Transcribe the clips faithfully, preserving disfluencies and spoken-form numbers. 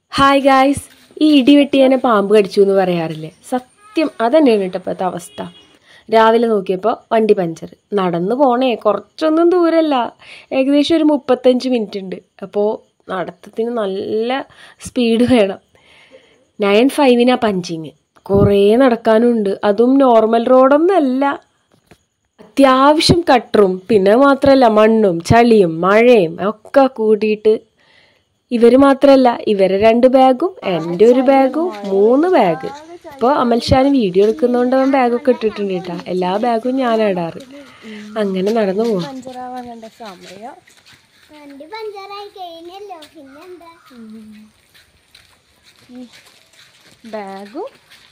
Hi guys, ഈ ഇടി വെട്ടിയതിനെ പാമ്പ് കടിച്ചു എന്ന് പറയാറില്ലേ? സത്യം അതന്നെയാണ് കേട്ടോ ഇപ്പോഴത്തെ അവസ്ഥ. രാവിലെ നോക്കിയപ്പോൾ വണ്ടി പഞ്ചർ. നടന്നു പോണേ, കുറച്ചൊന്നും ദൂരമല്ല, ഏകദേശം ഒരു മുപ്പത്തഞ്ച് മിനിറ്റ് ഉണ്ട്. അപ്പോൾ നടത്തത്തിന് നല്ല സ്പീഡ് വേണം. നയൻ ഫൈവിനാണ് പഞ്ചിങ്. കുറേ നടക്കാനുണ്ട്, അതും നോർമൽ റോഡൊന്നുമല്ല. അത്യാവശ്യം കട്ടറും പിന്നെ മാത്രമല്ല മണ്ണും ചളിയും മഴയും ഒക്കെ കൂടിയിട്ട് ഇവർ മാത്രമല്ല, ഇവരെ രണ്ട് ബാഗും എൻ്റെ ഒരു ബാഗും മൂന്ന് ബാഗ്. ഇപ്പോൾ അമൽഷാന് വീഡിയോ എടുക്കുന്നതുകൊണ്ട് അവൻ ബാഗൊക്കെ ഇട്ടിട്ടുണ്ട് കേട്ടോ. എല്ലാ ബാഗും ഞാൻ ഇടാറ്. അങ്ങനെ നടന്നു പോകും. ബാഗും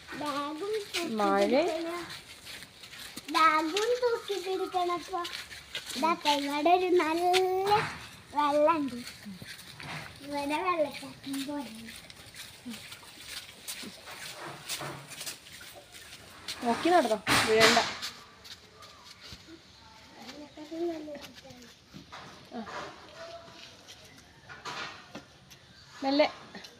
മഴ ബാഗും തൂക്കി പിടിക്കണപ്പോ ഇവിടെ ഒരു നല്ല വെള്ളമുണ്ട്. ഇവിടെ വെള്ളച്ചാട്ടം പോലെ നോക്കി നടന്നോ, വീഴണ്ട. മെല്ലെ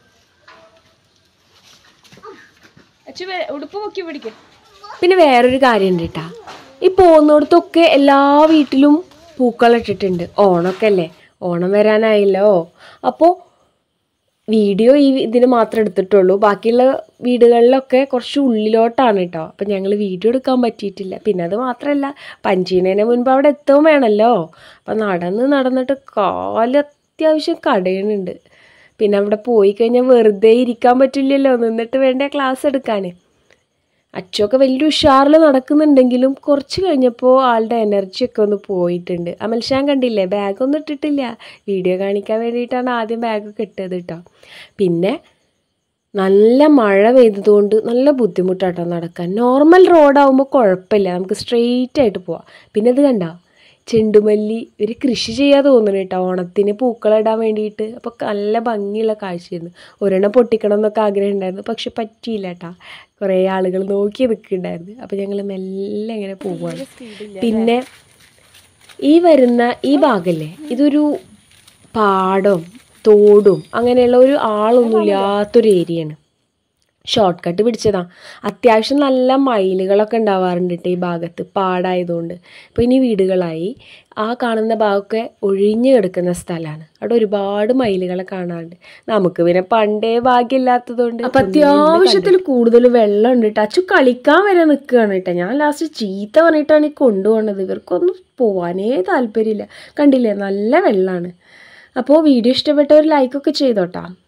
ഉടുപ്പ് പൊക്കി പിടിക്കും. പിന്നെ വേറൊരു കാര്യം ഉണ്ട് കേട്ടാ, ഈ പോകുന്നിടത്തൊക്കെ എല്ലാ വീട്ടിലും പൂക്കളിട്ടിട്ടുണ്ട്. ഓണമൊക്കെ അല്ലേ, ഓണം വരാനായല്ലോ. അപ്പോൾ വീഡിയോ ഈ ഇതിന് മാത്രമേ എടുത്തിട്ടുള്ളൂ. ബാക്കിയുള്ള വീടുകളിലൊക്കെ കുറച്ച് ഉള്ളിലോട്ടാണ് കേട്ടോ. അപ്പം ഞങ്ങൾ വീഡിയോ എടുക്കാൻ പറ്റിയിട്ടില്ല. പിന്നെ അത് മാത്രമല്ല, പഞ്ചീനേനെ മുൻപ് അവിടെ എത്തുകയും വേണമല്ലോ. അപ്പം നടന്ന് നടന്നിട്ട് കാല് അത്യാവശ്യം കടയുന്നുണ്ട്. പിന്നെ അവിടെ പോയി കഴിഞ്ഞാൽ വെറുതെ ഇരിക്കാൻ പറ്റില്ലല്ലോ, നിന്നിട്ട് വേണ്ടേ ക്ലാസ് എടുക്കാൻ. അച്ഛനൊക്കെ വലിയ ഉഷാറിൽ നടക്കുന്നുണ്ടെങ്കിലും കുറച്ച് കഴിഞ്ഞപ്പോൾ ആളുടെ എനർജിയൊക്കെ ഒന്ന് പോയിട്ടുണ്ട്. അമൽഷാൻ കണ്ടില്ലേ, ബാഗൊന്നും ഇട്ടിട്ടില്ല. വീഡിയോ കാണിക്കാൻ വേണ്ടിയിട്ടാണ് ആദ്യം ബാഗൊക്കെ ഇട്ടത് കേട്ടോ. പിന്നെ നല്ല മഴ പെയ്തതുകൊണ്ട് നല്ല ബുദ്ധിമുട്ടാട്ടോ നടക്കാൻ. നോർമൽ റോഡാകുമ്പോൾ കുഴപ്പമില്ല, നമുക്ക് സ്ട്രെയിറ്റ് ആയിട്ട് പോവാം. പിന്നെ ഇത് കണ്ടോ, ചെണ്ടുമല്ലി ഒരു കൃഷി ചെയ്യാൻ തോന്നുന്നു കേട്ടോ, ഓണത്തിന് പൂക്കളിടാൻ വേണ്ടിയിട്ട്. അപ്പോൾ നല്ല ഭംഗിയുള്ള കാഴ്ചയായിരുന്നു. ഒരെണ്ണം പൊട്ടിക്കണം എന്നൊക്കെ ആഗ്രഹം ഉണ്ടായിരുന്നു, പക്ഷെ പറ്റിയില്ല കേട്ടോ. കുറേ ആളുകൾ നോക്കി നിൽക്കുന്നുണ്ടായിരുന്നു. അപ്പോൾ ഞങ്ങൾ മെല്ലെ ഇങ്ങനെ പോവുകയാണ്. പിന്നെ ഈ വരുന്ന ഈ ഭാഗമല്ലേ, ഇതൊരു പാടവും തോടും അങ്ങനെയുള്ള ഒരു ആളൊന്നും ഇല്ലാത്തൊരു ഏരിയയാണ്. ഷോർട്ട് കട്ട് പിടിച്ചതാ. അത്യാവശ്യം നല്ല മയിലുകളൊക്കെ ഉണ്ടാവാറുണ്ട് കേട്ടോ ഈ ഭാഗത്ത്, പാടായതുകൊണ്ട്. ഇപ്പോൾ ഇനി വീടുകളായി. ആ കാണുന്ന ഭാഗമൊക്കെ ഒഴിഞ്ഞു കിടക്കുന്ന സ്ഥലമാണ്. അവിടെ ഒരുപാട് മയിലുകളെ കാണാറുണ്ട്. നമുക്ക് പിന്നെ പണ്ടേ ഭാഗ്യമില്ലാത്തതുകൊണ്ട് അപ്പം അത്യാവശ്യത്തിൽ കൂടുതൽ വെള്ളം ഉണ്ട് കേട്ടോ. അച്ചു കളിക്കാൻ വരെ നിൽക്കുകയാണ് കേട്ടോ. ഞാൻ ലാസ്റ്റ് ചീത്ത പറഞ്ഞിട്ടാണ് ഈ കൊണ്ടുപോകുന്നത്. ഇവർക്കൊന്നും പോകാനേ താല്പര്യമില്ല. കണ്ടില്ലേ, നല്ല വെള്ളമാണ്. അപ്പോൾ വീഡിയോ ഇഷ്ടപ്പെട്ടവർ ലൈക്കൊക്കെ ചെയ്തോട്ടാ.